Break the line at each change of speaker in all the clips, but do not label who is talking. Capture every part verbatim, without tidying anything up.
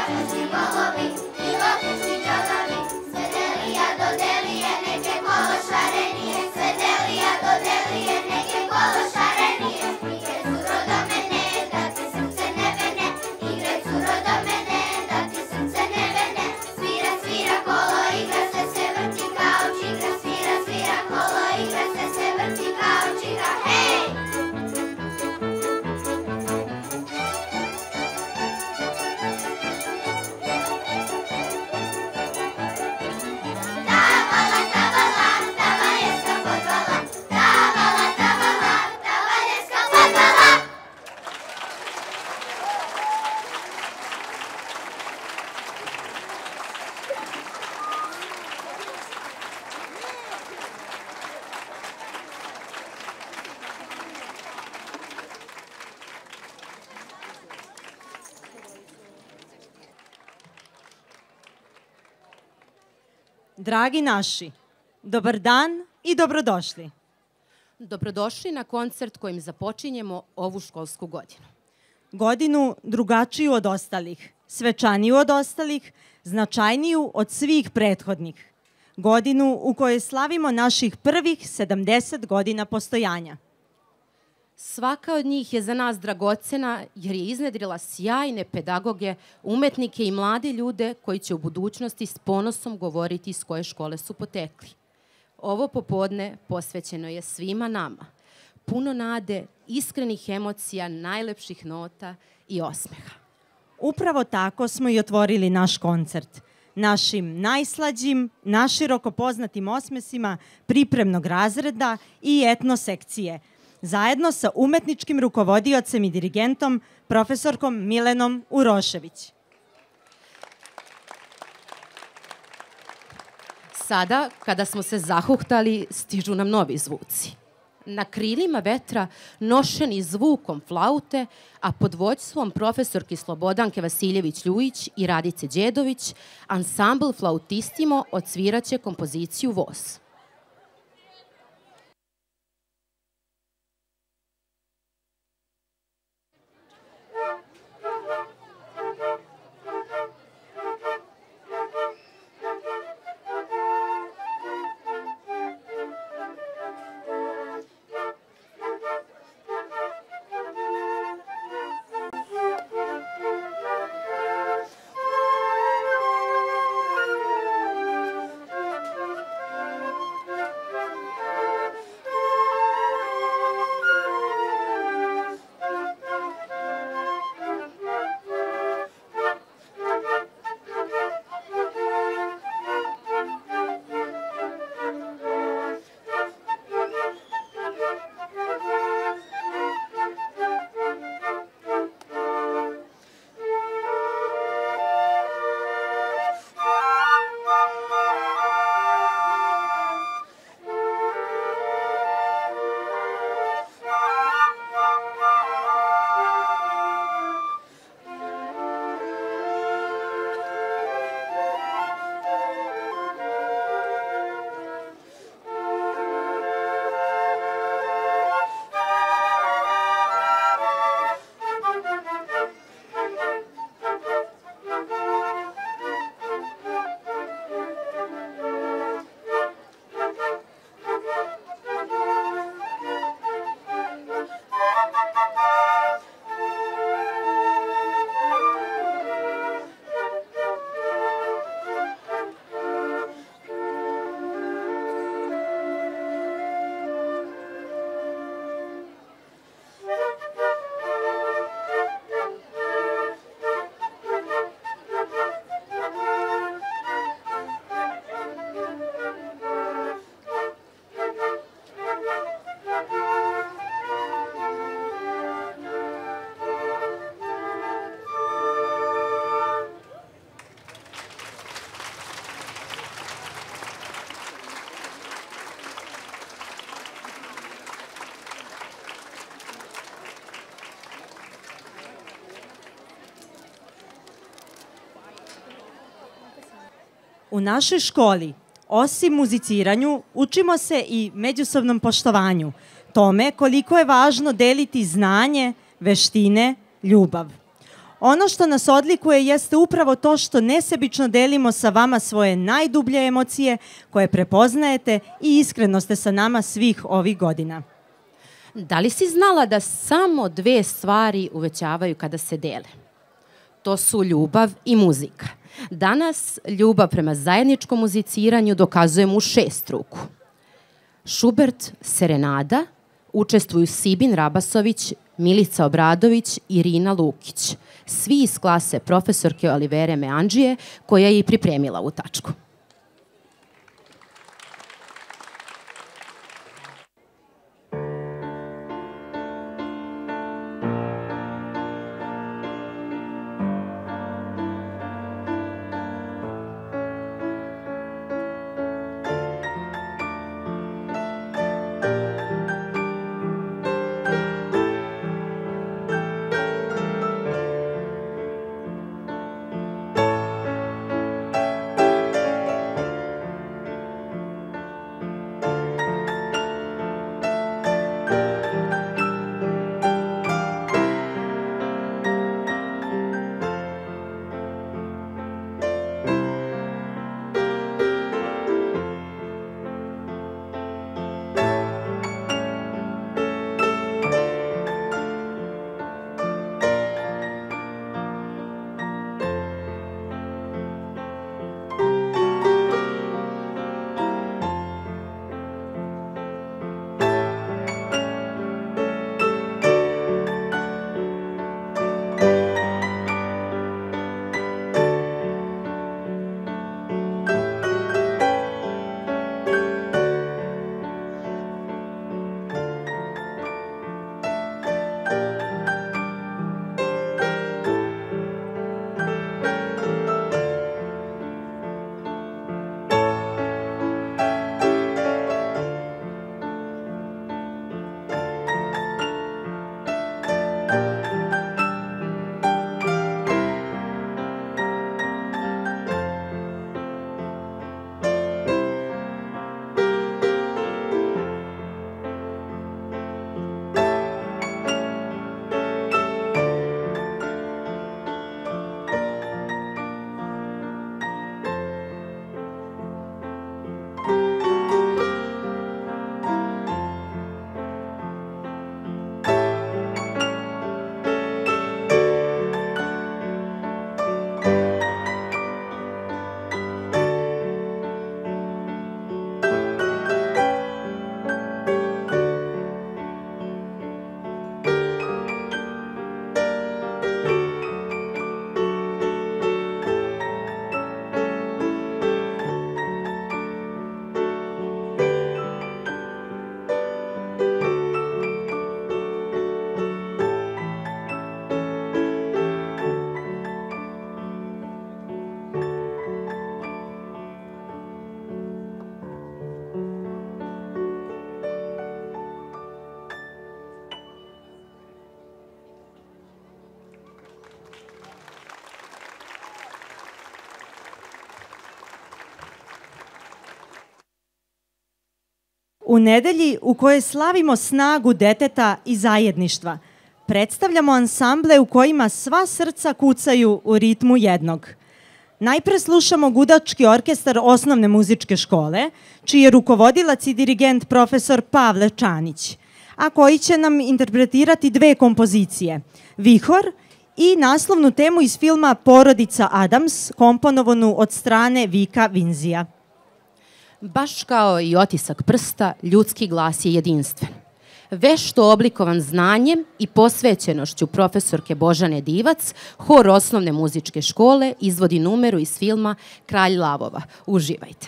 Dragi naši, dobar dan i dobrodošli.
Dobrodošli na koncert kojim započinjemo ovu školsku godinu.
Godinu drugačiju od ostalih, svečaniju od ostalih, značajniju od svih prethodnih. Godinu u kojoj slavimo naših prvih sedamdeset godina postojanja.
Svaka od njih je za nas dragocena jer je iznedrila sjajne pedagoge, umetnike i mlade ljude koji će u budućnosti s ponosom govoriti iz koje škole su potekli. Ovo popodne posvećeno je svima nama. Puno nade, iskrenih emocija, najlepših nota i osmeha.
Upravo tako smo i otvorili naš koncert. Našim najslađim, naširoko poznatim osmesima pripremnog razreda i etno sekcije, zajedno sa umetničkim rukovodiocem i dirigentom, profesorkom Milenom Urošević.
Sada, kada smo se zahuhtali, stižu nam novi zvuci. Na krilima vetra nošeni zvukom flaute, a pod vođstvom profesorki Slobodanke Vasiljević-Ljujić i Radice Đedović, ansambl Flautistimo odsviraće kompoziciju Voz.
U našoj školi, osim muziciranju, učimo se i međusobnom poštovanju, tome koliko je važno deliti znanje, veštine, ljubav. Ono što nas odlikuje jeste upravo to što nesebično delimo sa vama svoje najdublje emocije koje prepoznajete i iskreno ste sa nama svih ovih godina.
Da li si znala da samo dve stvari uvećavaju kada se dele? To su ljubav i muzika. Danas ljubav prema zajedničkom muziciranju dokazujemo u šest ruku. Schubert, Serenada, učestvuju Sibin Rabasović, Milica Obradović i Irina Lukić. Svi iz klase profesorke Olivere Meandžije, koja je i pripremila ovu tačku.
U nedelji u kojoj slavimo snagu deteta i zajedništva, predstavljamo ansamble u kojima sva srca kucaju u ritmu jednog. Najpre slušamo gudački orkestar osnovne muzičke škole, čiji je rukovodilac i dirigent profesor Pavle Čanić, a koji će nam interpretirati dve kompozicije, Vihor i naslovnu temu iz filma Porodica Adams, komponovanu od strane Vika Vinzija.
Baš kao i otisak prsta, ljudski glas je jedinstven. Vešto oblikovan znanjem i posvećenošću profesorke Božane Divac, hor osnovne muzičke škole izvodi numeru iz filma Kralj lavova. Uživajte.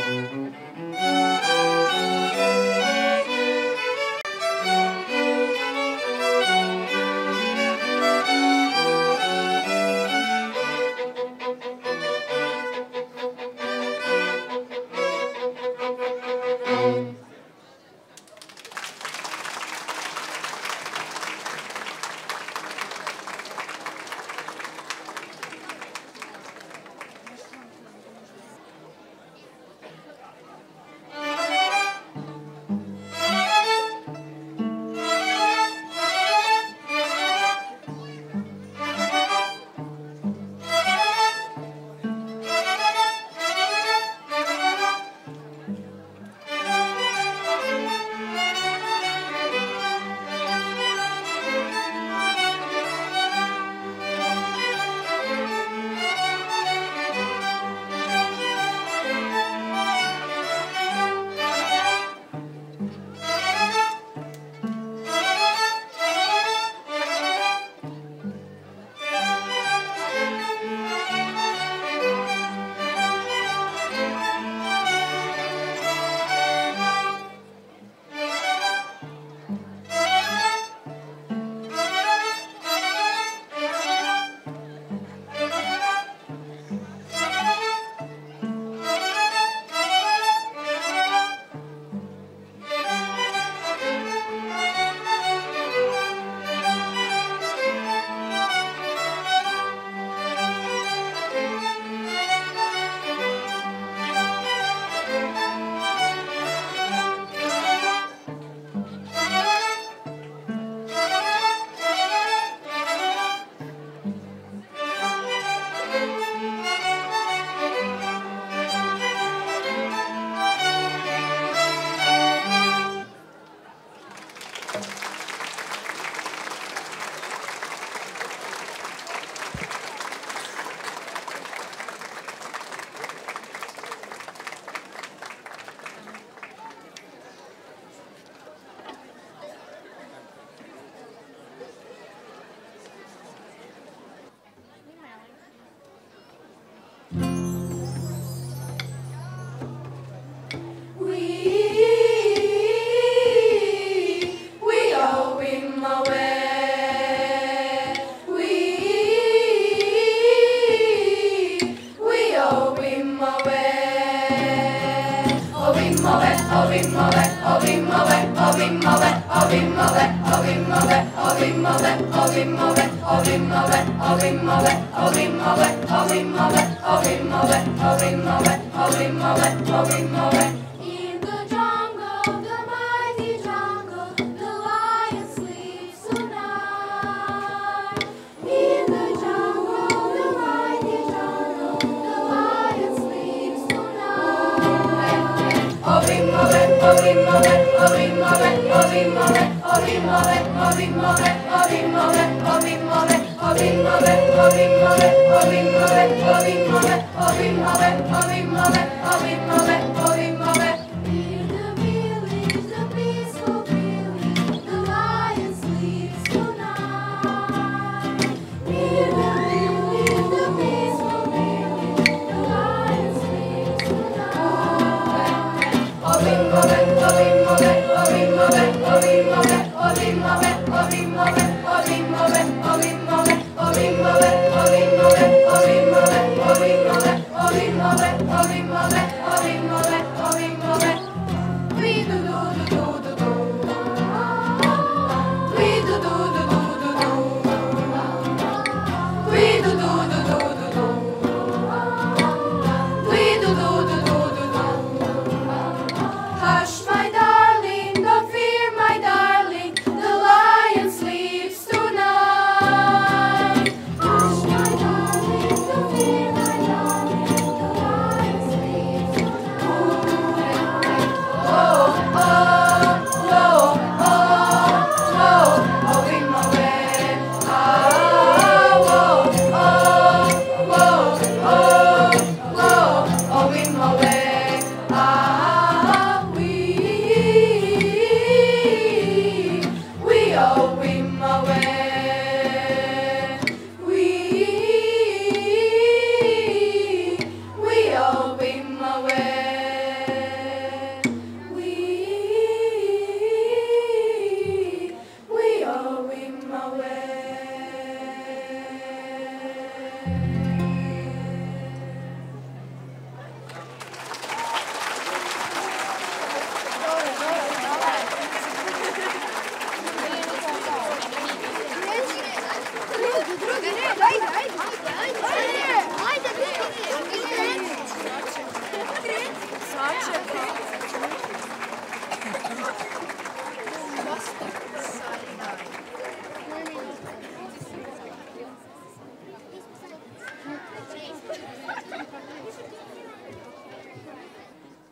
Ovim,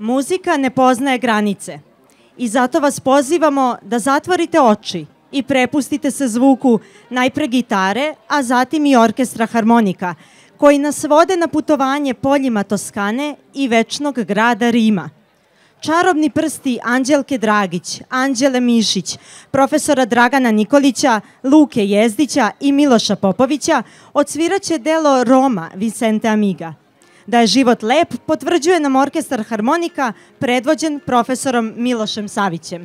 Muzika ne poznaje granice i zato vas pozivamo da zatvorite oči i prepustite se zvuku najpre gitare, a zatim i orkestra harmonika, koji nas vode na putovanje poljima Toskane i večnog grada Rima. Čarobni prsti Anđelke Dragić, Anđele Mišić, profesora Dragana Nikolića, Luke Jezdića i Miloša Popovića odsviraće delo Roma Vicente Amiga. Da je život lep potvrđuje nam orkestar harmonika predvođen profesorom Milošem Savićem.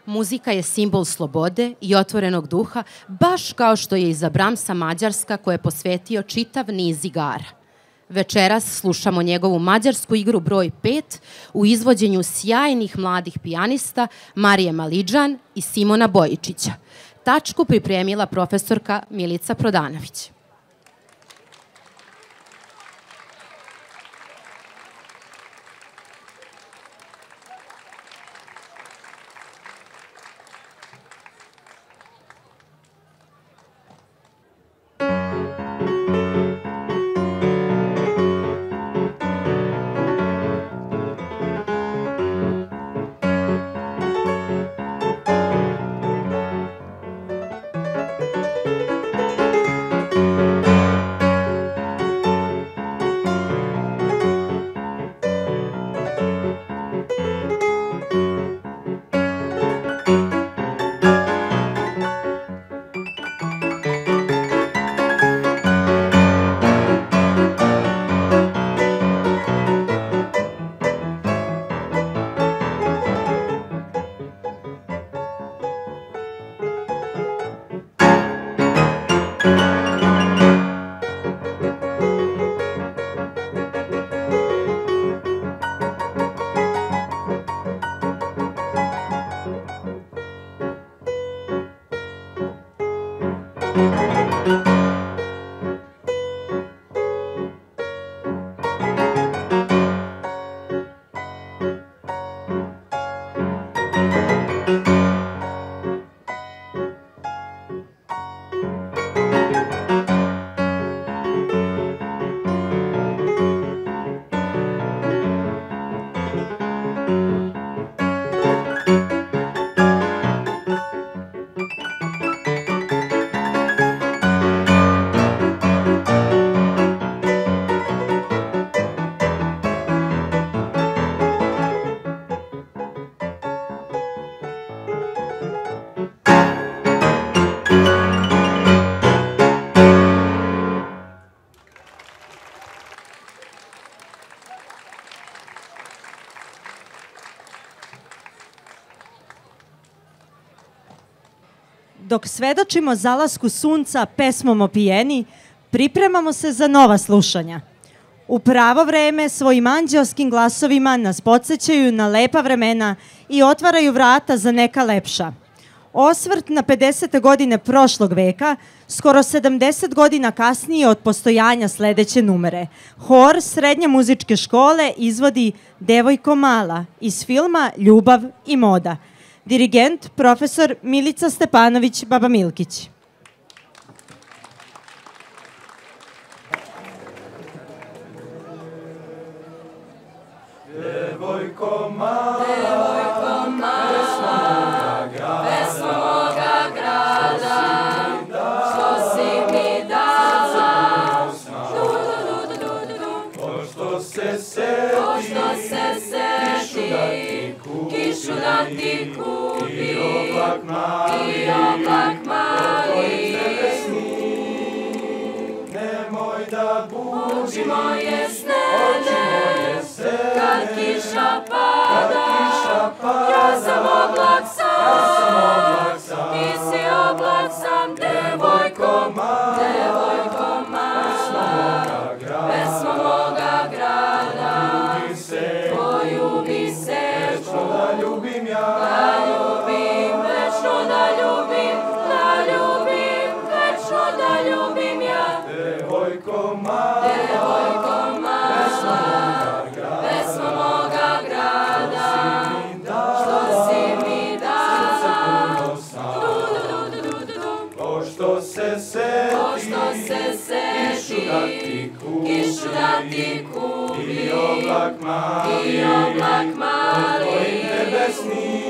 Muzika je simbol slobode i otvorenog duha, baš kao što je i za Bramsa Mađarska, koje je posvetio čitav niz igara. Večeras slušamo njegovu mađarsku igru broj pet u izvođenju sjajnih mladih pijanista Marije Malidžan i Simona Bojičića. Tačku pripremila profesorka Milica Prodanović.
Dok svedočimo zalasku sunca pesmom opijeni, pripremamo se za nova slušanja. U pravo vreme svojim anđeoskim glasovima nas podsjećaju na lepa vremena i otvaraju vrata za neka lepša. Osvrt na pedesete godine prošlog veka, skoro sedamdeset godina kasnije od postojanja sledeće numere. Hor Srednje muzičke škole izvodi Devojko mala iz filma Ljubav i moda. Dirigent, profesor Milica Stepanović Baba Milkić.
Devojko mala, devojko mala, pesmo moga grada, što si mi dala, pošto se seti, kišu da ti kupi, i oblak mali, nemoj da budi moje snene, kad kiša pada, ja sam oblak sam, ti si oblak sam, devojko mala, devojko mala, pesmo moga grada, tvoju bi se, večno da ljubim ja, da ljubim, večno da ljubim, da ljubim, večno da ljubim ja, devojko mala, devojko mala, pesmo moga grada, što si mi dala, pošto se seti, kišu da ti kupi, i oblak mali, tvojim nebesni,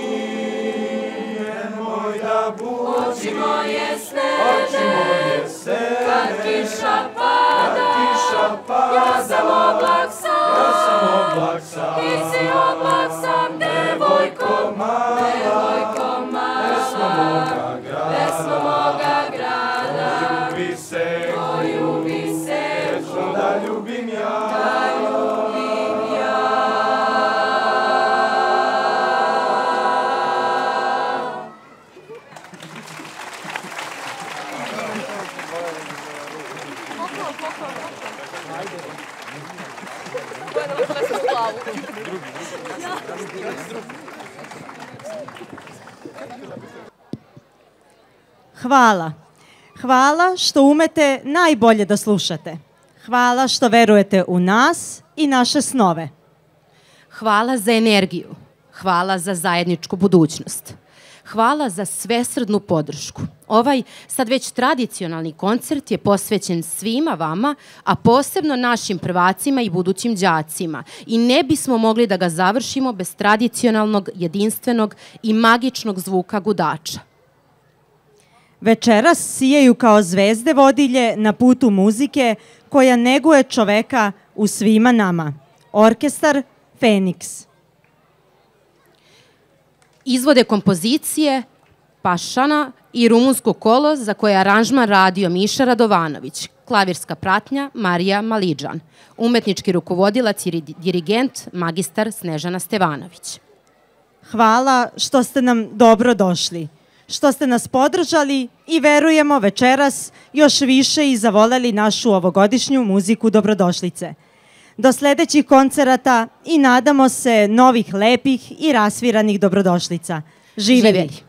nemoj da budi, oči moje snene, kad kiša pada, ja sam oblak sam, ti si oblak sam, devojko mala, devojko mala, pesmo moga grada, tvoju bi se, večno da ljubim ja, da ljubim ja.
Hvala. Hvala što umete najbolje da slušate. Hvala što verujete u nas i naše snove.
Hvala za energiju. Hvala za zajedničku budućnost. Hvala za svesrdnu podršku. Ovaj sad već tradicionalni koncert je posvećen svima vama, a posebno našim prvacima i budućim đacima. I ne bismo mogli da ga završimo bez tradicionalnog, jedinstvenog i magičnog zvuka gudača.
Večeras sijaju kao zvezde vodilje na putu muzike koja neguje čoveka u svima nama. Orkestar Feniks.
Izvode kompozicije Pašana i rumunsko kolo za koje je aranžman radio Miša Radovanović. Klavirska pratnja Marija Malidžan. Umetnički rukovodilac i dirigent magistar Snežana Stevanović.
Hvala što ste nam dobro došli, što ste nas podržali i verujemo večeras još više i zavoleli našu ovogodišnju muziku dobrodošlice. Do sledećih koncerata i nadamo se novih lepih i rasviranih dobrodošlica. Živeli!
Živeli.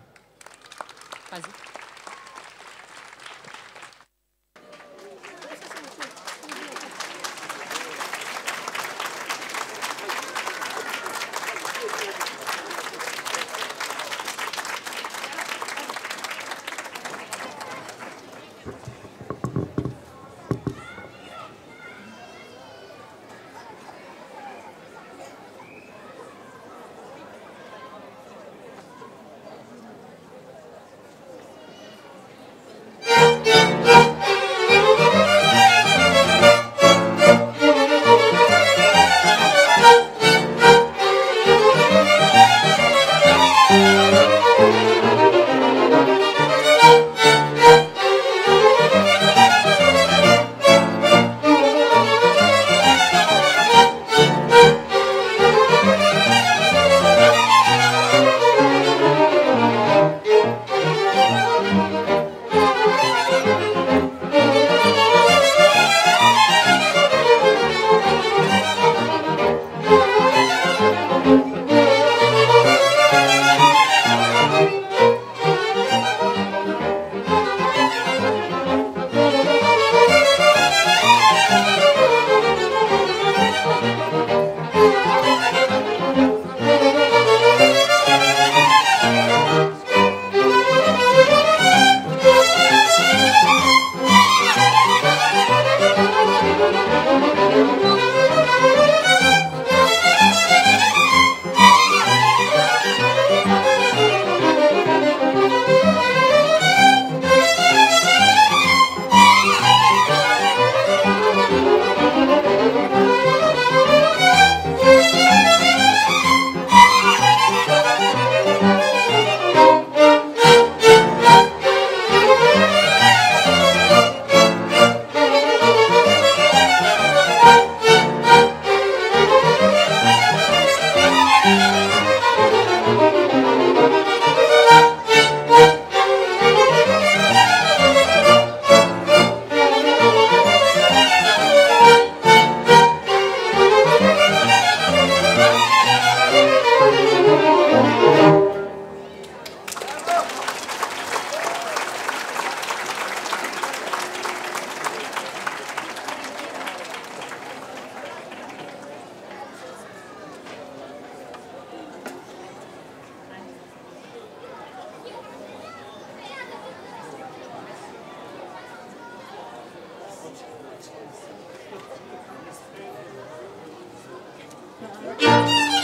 Thank you.